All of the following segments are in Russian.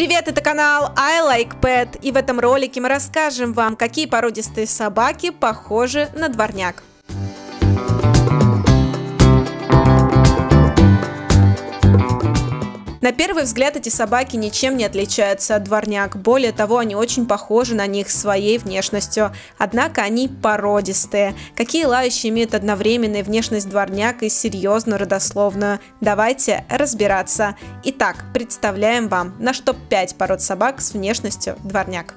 Привет, это канал I Like Pet, и в этом ролике мы расскажем вам, какие породистые собаки похожи на дворняг. На первый взгляд эти собаки ничем не отличаются от дворняг, более того, они очень похожи на них своей внешностью, однако они породистые. Какие лающие имеют одновременную внешность дворняг и серьезную родословную? Давайте разбираться. Итак, представляем вам наш топ-5 пород собак с внешностью дворняг.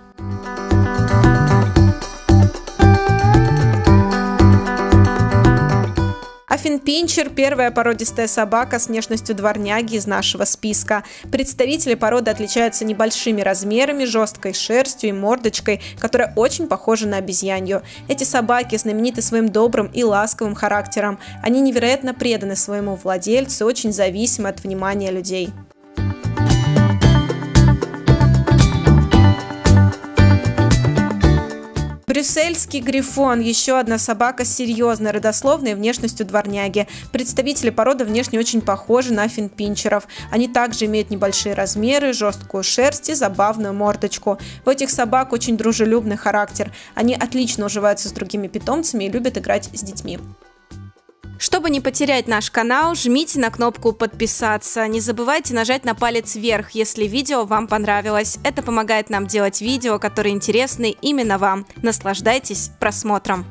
Аффинпинчер – первая породистая собака с внешностью дворняги из нашего списка. Представители породы отличаются небольшими размерами, жесткой шерстью и мордочкой, которая очень похожа на обезьянью. Эти собаки знамениты своим добрым и ласковым характером. Они невероятно преданы своему владельцу и очень зависимы от внимания людей. Брюссельский грифон – еще одна собака с серьезной родословной внешностью дворняги. Представители породы внешне очень похожи на аффинпинчеров. Они также имеют небольшие размеры, жесткую шерсть и забавную мордочку. У этих собак очень дружелюбный характер. Они отлично уживаются с другими питомцами и любят играть с детьми. Чтобы не потерять наш канал, жмите на кнопку подписаться. Не забывайте нажать на палец вверх, если видео вам понравилось. Это помогает нам делать видео, которые интересны именно вам. Наслаждайтесь просмотром.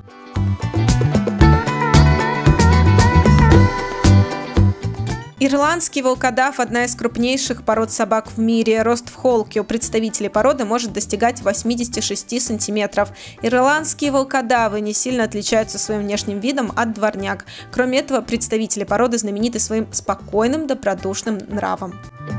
Ирландский волкодав – одна из крупнейших пород собак в мире. Рост в холке у представителей породы может достигать 86 сантиметров. Ирландские волкодавы не сильно отличаются своим внешним видом от дворняг. Кроме этого, представители породы знамениты своим спокойным, добродушным нравом.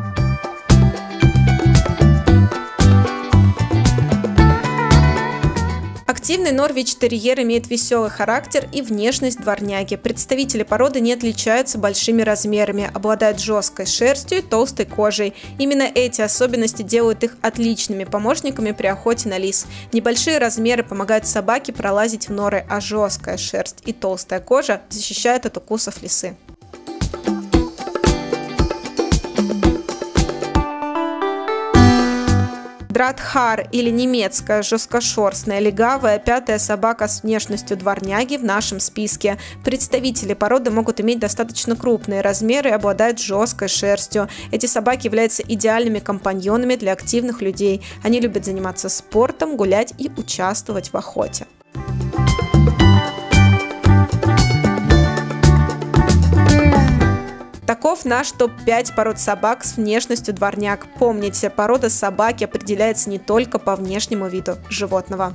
Активный норвич-терьер имеет веселый характер и внешность дворняги. Представители породы не отличаются большими размерами, обладают жесткой шерстью и толстой кожей. Именно эти особенности делают их отличными помощниками при охоте на лис. Небольшие размеры помогают собаке пролазить в норы, а жесткая шерсть и толстая кожа защищают от укусов лисы. Дратхар или немецкая жесткошерстная легавая – пятая собака с внешностью дворняги в нашем списке. Представители породы могут иметь достаточно крупные размеры и обладают жесткой шерстью. Эти собаки являются идеальными компаньонами для активных людей. Они любят заниматься спортом, гулять и участвовать в охоте. Таков наш топ-5 пород собак с внешностью дворняг. Помните, порода собаки определяется не только по внешнему виду животного.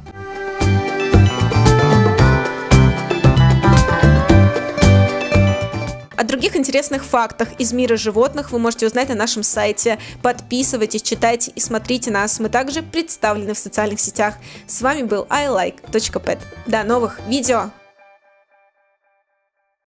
О других интересных фактах из мира животных вы можете узнать на нашем сайте. Подписывайтесь, читайте и смотрите нас. Мы также представлены в социальных сетях. С вами был ilike.pet. До новых видео!